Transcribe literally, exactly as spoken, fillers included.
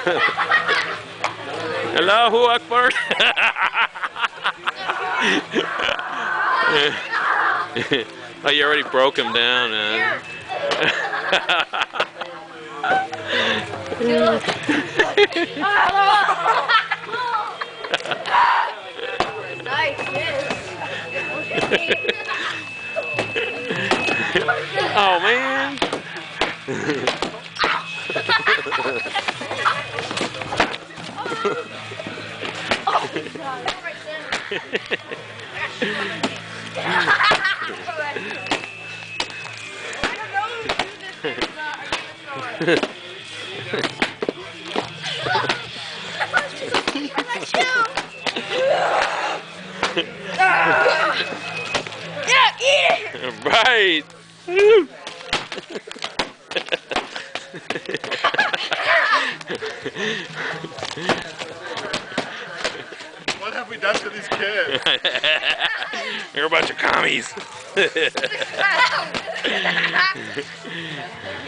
Allahu Akbar. Oh, you already broke him down, man. Nice, yes. Oh, man. Yeah, eat it! Right. What have we done to these kids? You're a bunch of commies.